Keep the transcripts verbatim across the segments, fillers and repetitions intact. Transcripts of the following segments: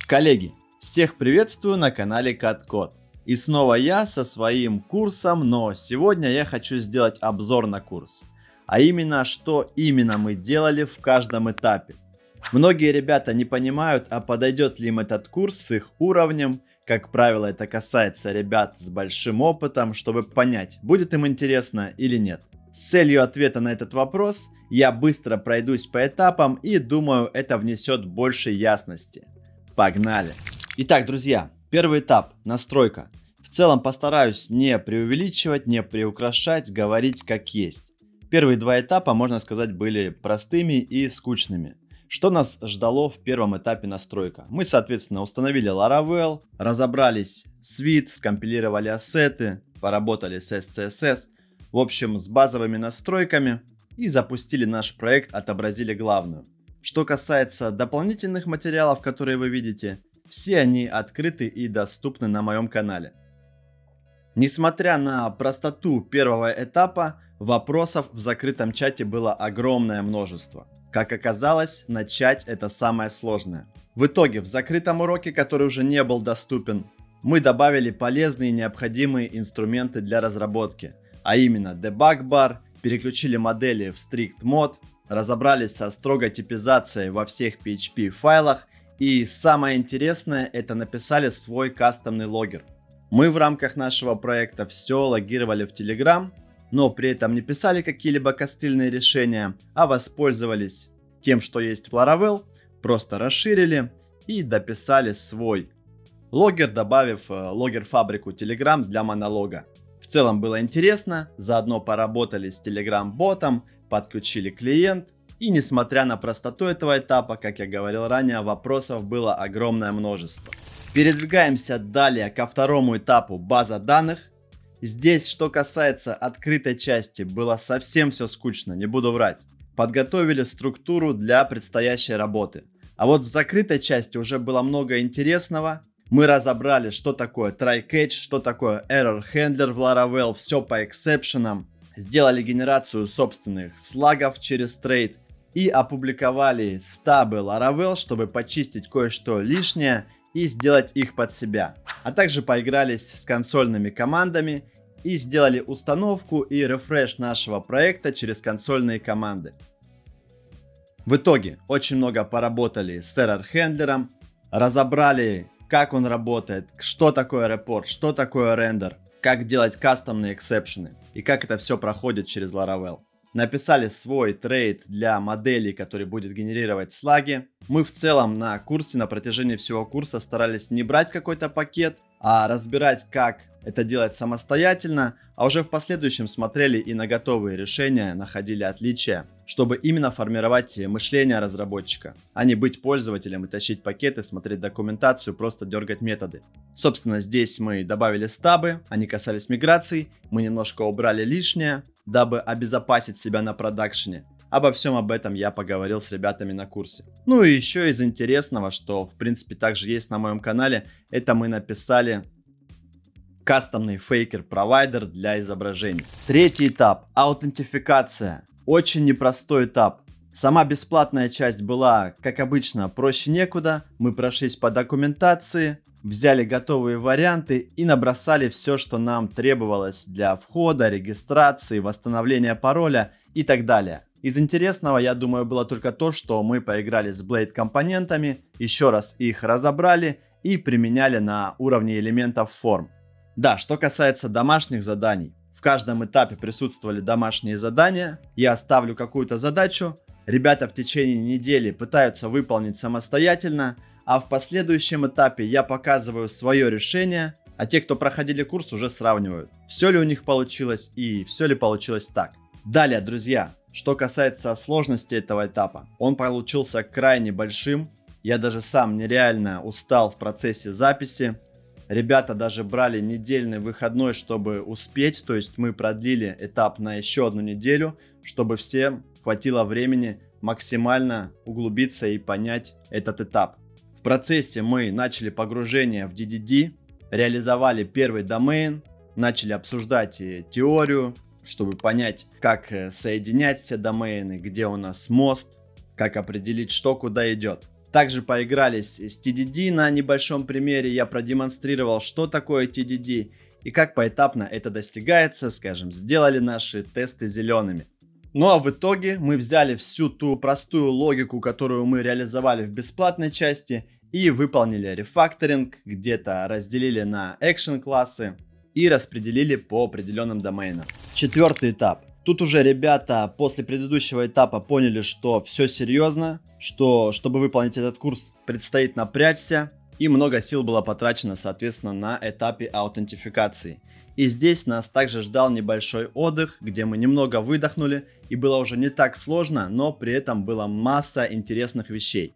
Коллеги, всех приветствую на канале CAD-Code. И снова я со своим курсом, но сегодня я хочу сделать обзор на курс. А именно, что именно мы делали в каждом этапе. Многие ребята не понимают, а подойдет ли им этот курс с их уровнем. Как правило, это касается ребят с большим опытом, чтобы понять, будет им интересно или нет. С целью ответа на этот вопрос я быстро пройдусь по этапам и думаю, это внесет больше ясности. Погнали! Итак, друзья, первый этап – настройка. В целом постараюсь не преувеличивать, не приукрашать, говорить как есть. Первые два этапа, можно сказать, были простыми и скучными. Что нас ждало в первом этапе настройка? Мы, соответственно, установили Laravel, разобрались с вид, скомпилировали ассеты, поработали с эс си эс эс, в общем, с базовыми настройками и запустили наш проект, отобразили главную. Что касается дополнительных материалов, которые вы видите, все они открыты и доступны на моем канале. Несмотря на простоту первого этапа, вопросов в закрытом чате было огромное множество. Как оказалось, начать это самое сложное. В итоге, в закрытом уроке, который уже не был доступен, мы добавили полезные и необходимые инструменты для разработки, а именно Debug Bar, переключили модели в Strict Mode, разобрались со строгой типизацией во всех пи эйч пи файлах и самое интересное, это написали свой кастомный логер. Мы в рамках нашего проекта все логировали в Telegram, но при этом не писали какие-либо костыльные решения, а воспользовались тем, что есть в Laravel, просто расширили и дописали свой логер, добавив логер-фабрику Telegram для монолога. В целом было интересно, заодно поработали с Telegram-ботом, подключили клиент, и несмотря на простоту этого этапа, как я говорил ранее, вопросов было огромное множество. Передвигаемся далее ко второму этапу — база данных. Здесь, что касается открытой части, было совсем все скучно, не буду врать. Подготовили структуру для предстоящей работы. А вот в закрытой части уже было много интересного. Мы разобрали, что такое try-catch, что такое error handler в Laravel, все по эксепшенам. Сделали генерацию собственных слагов через трейд и опубликовали стабы Laravel, чтобы почистить кое-что лишнее и сделать их под себя. А также поигрались с консольными командами и сделали установку и рефреш нашего проекта через консольные команды. В итоге очень много поработали с error handler, разобрали, как он работает, что такое репорт, что такое рендер, как делать кастомные эксепшены и как это все проходит через Laravel. Написали свой трейд для моделей, который будет генерировать слаги. Мы в целом на курсе, на протяжении всего курса старались не брать какой-то пакет, а разбирать, как это делать самостоятельно, а уже в последующем смотрели и на готовые решения, находили отличия, чтобы именно формировать мышление разработчика, а не быть пользователем и тащить пакеты, смотреть документацию, просто дергать методы. Собственно, здесь мы добавили стабы, они касались миграций, мы немножко убрали лишнее, дабы обезопасить себя на продакшене. Обо всем об этом я поговорил с ребятами на курсе. Ну и еще из интересного, что в принципе также есть на моем канале, это мы написали кастомный фейкер-провайдер для изображений. Третий этап — аутентификация. Очень непростой этап. Сама бесплатная часть была, как обычно, проще некуда. Мы прошлись по документации, взяли готовые варианты и набросали все, что нам требовалось для входа, регистрации, восстановления пароля и так далее. Из интересного, я думаю, было только то, что мы поиграли с Blade компонентами, еще раз их разобрали и применяли на уровне элементов форм. Да, что касается домашних заданий. В каждом этапе присутствовали домашние задания. Я ставлю какую-то задачу, ребята в течение недели пытаются выполнить самостоятельно, а в последующем этапе я показываю свое решение, а те, кто проходили курс, уже сравнивают, все ли у них получилось и все ли получилось так. Далее, друзья, что касается сложности этого этапа, он получился крайне большим. Я даже сам нереально устал в процессе записи. Ребята даже брали недельный выходной, чтобы успеть, то есть мы продлили этап на еще одну неделю, чтобы всем хватило времени максимально углубиться и понять этот этап. В процессе мы начали погружение в ди ди ди, реализовали первый домен, начали обсуждать теорию, чтобы понять, как соединять все домены, где у нас мост, как определить, что куда идет. Также поигрались с ти ди ди на небольшом примере, я продемонстрировал, что такое ти ди ди и как поэтапно это достигается, скажем, сделали наши тесты зелеными. Ну а в итоге мы взяли всю ту простую логику, которую мы реализовали в бесплатной части, и выполнили рефакторинг, где-то разделили на экшен классы и распределили по определенным доменам. Четвертый этап. Тут уже ребята после предыдущего этапа поняли, что все серьезно, что чтобы выполнить этот курс предстоит напрячься, и много сил было потрачено, соответственно, на этапе аутентификации. И здесь нас также ждал небольшой отдых, где мы немного выдохнули, и было уже не так сложно, но при этом была масса интересных вещей.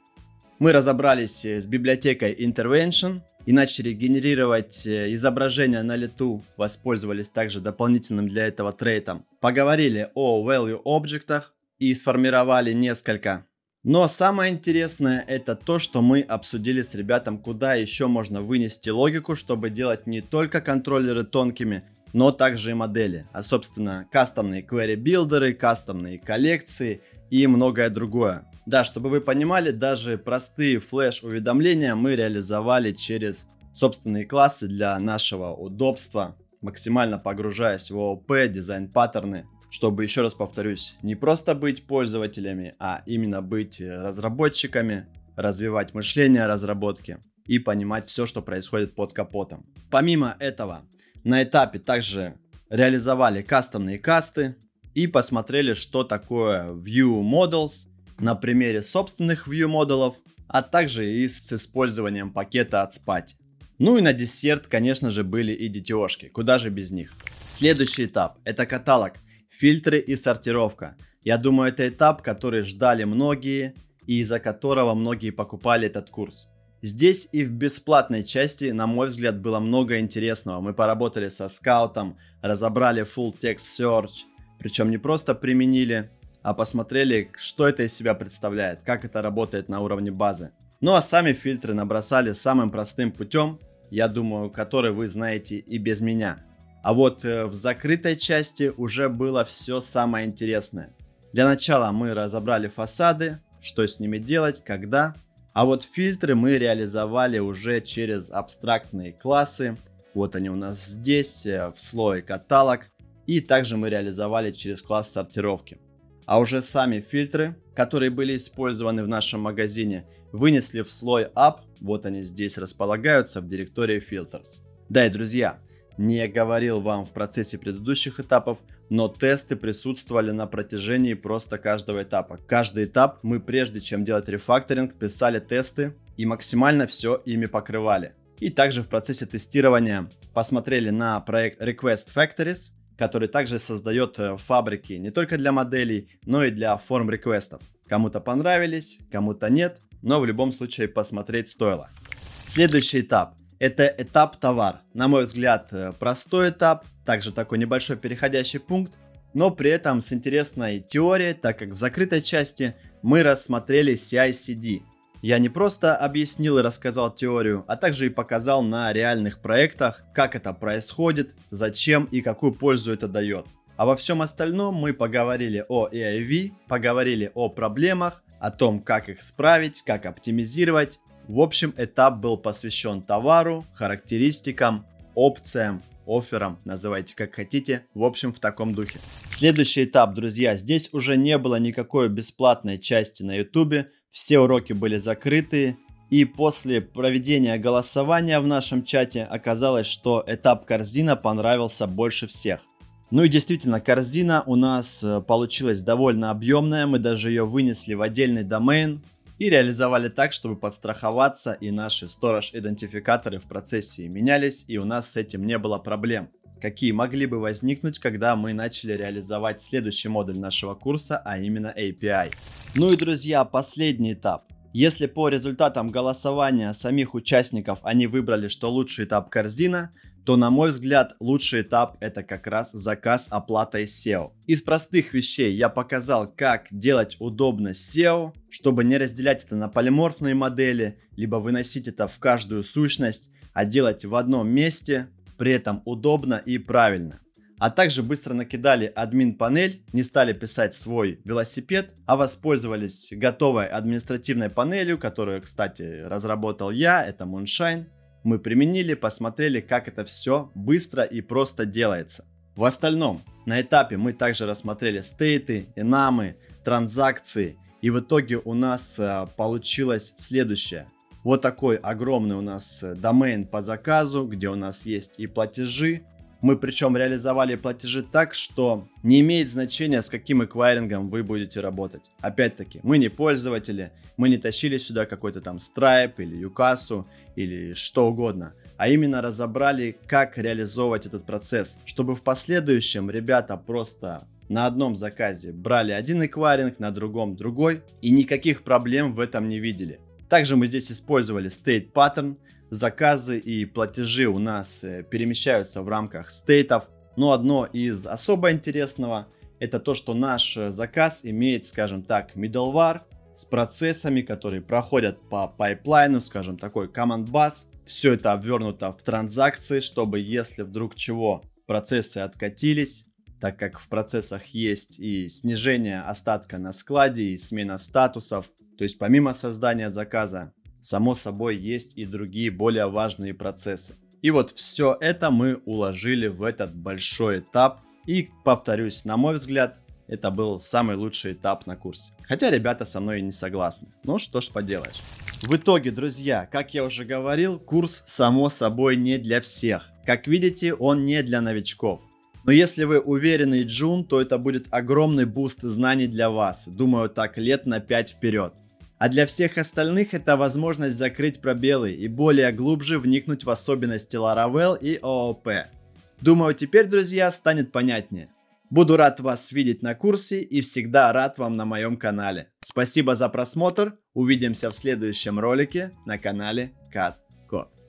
Мы разобрались с библиотекой Intervention и начали генерировать изображения на лету, воспользовались также дополнительным для этого трейтом. Поговорили о value объектах и сформировали несколько. Но самое интересное это то, что мы обсудили с ребятами, куда еще можно вынести логику, чтобы делать не только контроллеры тонкими, но также и модели. А собственно кастомные query билдеры, кастомные коллекции и многое другое. Да, чтобы вы понимали, даже простые флеш-уведомления мы реализовали через собственные классы для нашего удобства, максимально погружаясь в ООП, дизайн-паттерны, чтобы, еще раз повторюсь, не просто быть пользователями, а именно быть разработчиками, развивать мышление разработки и понимать все, что происходит под капотом. Помимо этого, на этапе также реализовали кастомные касты и посмотрели, что такое View Models на примере собственных View моделов, а также и с использованием пакета от Spatie. Ну и на десерт, конечно же, были и ди ти о-шки, куда же без них. Следующий этап – это каталог, фильтры и сортировка. Я думаю, это этап, который ждали многие и из-за которого многие покупали этот курс. Здесь и в бесплатной части, на мой взгляд, было много интересного. Мы поработали со скаутом, разобрали Full Text Search, причем не просто применили, а посмотрели, что это из себя представляет, как это работает на уровне базы. Ну а сами фильтры набросали самым простым путем, я думаю, который вы знаете и без меня. А вот в закрытой части уже было все самое интересное. Для начала мы разобрали фасады, что с ними делать, когда. А вот фильтры мы реализовали уже через абстрактные классы. Вот они у нас здесь, в слое каталог. И также мы реализовали через класс сортировки. А уже сами фильтры, которые были использованы в нашем магазине, вынесли в слой App. Вот они здесь располагаются в директории Filters. Да и друзья, не говорил вам в процессе предыдущих этапов, но тесты присутствовали на протяжении просто каждого этапа. Каждый этап мы, прежде чем делать рефакторинг, писали тесты и максимально все ими покрывали. И также в процессе тестирования посмотрели на проект Request Factories, который также создает фабрики не только для моделей, но и для форм реквестов. Кому-то понравились, кому-то нет, но в любом случае посмотреть стоило. Следующий этап. Это этап товар. На мой взгляд, простой этап, также такой небольшой переходящий пункт, но при этом с интересной теорией, так как в закрытой части мы рассмотрели си ай си ди. Я не просто объяснил и рассказал теорию, а также и показал на реальных проектах, как это происходит, зачем и какую пользу это дает. А во всем остальном мы поговорили о и ай ви, поговорили о проблемах, о том, как их справить, как оптимизировать. В общем, этап был посвящен товару, характеристикам, опциям, офферам, называйте как хотите, в общем, в таком духе. Следующий этап, друзья, здесь уже не было никакой бесплатной части на ютубе, все уроки были закрыты, и после проведения голосования в нашем чате оказалось, что этап корзина понравился больше всех. Ну и действительно, корзина у нас получилась довольно объемная, мы даже ее вынесли в отдельный домен и реализовали так, чтобы подстраховаться, и наши storage-идентификаторы в процессе менялись, и у нас с этим не было проблем, какие могли бы возникнуть, когда мы начали реализовать следующий модуль нашего курса, а именно эй пи ай. Ну и, друзья, последний этап. Если по результатам голосования самих участников они выбрали, что лучший этап корзина, то, на мой взгляд, лучший этап это как раз заказ оплатой сео. Из простых вещей я показал, как делать удобно сео, чтобы не разделять это на полиморфные модели, либо выносить это в каждую сущность, а делать в одном месте, при этом удобно и правильно. А также быстро накидали админ-панель, не стали писать свой велосипед, а воспользовались готовой административной панелью, которую, кстати, разработал я, это Moonshine. Мы применили, посмотрели, как это все быстро и просто делается. В остальном, на этапе мы также рассмотрели стейты, энамы, транзакции, и в итоге у нас а, получилось следующее. Вот такой огромный у нас домен по заказу, где у нас есть и платежи. Мы причем реализовали платежи так, что не имеет значения, с каким эквайрингом вы будете работать. Опять-таки, мы не пользователи, мы не тащили сюда какой-то там Stripe или Юкасу или что угодно, а именно разобрали, как реализовывать этот процесс, чтобы в последующем ребята просто на одном заказе брали один эквайринг, на другом другой, и никаких проблем в этом не видели. Также мы здесь использовали State Pattern. Заказы и платежи у нас перемещаются в рамках стейтов. Но одно из особо интересного — это то, что наш заказ имеет, скажем так, middleware с процессами, которые проходят по пайплайну, скажем, такой command bus. Все это обвернуто в транзакции, чтобы если вдруг чего процессы откатились, так как в процессах есть и снижение остатка на складе, и смена статусов. То есть помимо создания заказа, само собой, есть и другие более важные процессы. И вот все это мы уложили в этот большой этап. И повторюсь, на мой взгляд, это был самый лучший этап на курсе. Хотя ребята со мной и не согласны. Ну что ж поделаешь. В итоге, друзья, как я уже говорил, курс само собой не для всех. Как видите, он не для новичков. Но если вы уверенный джун, то это будет огромный буст знаний для вас. Думаю, так лет на пять вперед. А для всех остальных это возможность закрыть пробелы и более глубже вникнуть в особенности Laravel и о о пи. Думаю, теперь, друзья, станет понятнее. Буду рад вас видеть на курсе и всегда рад вам на моем канале. Спасибо за просмотр, увидимся в следующем ролике на канале CatCode.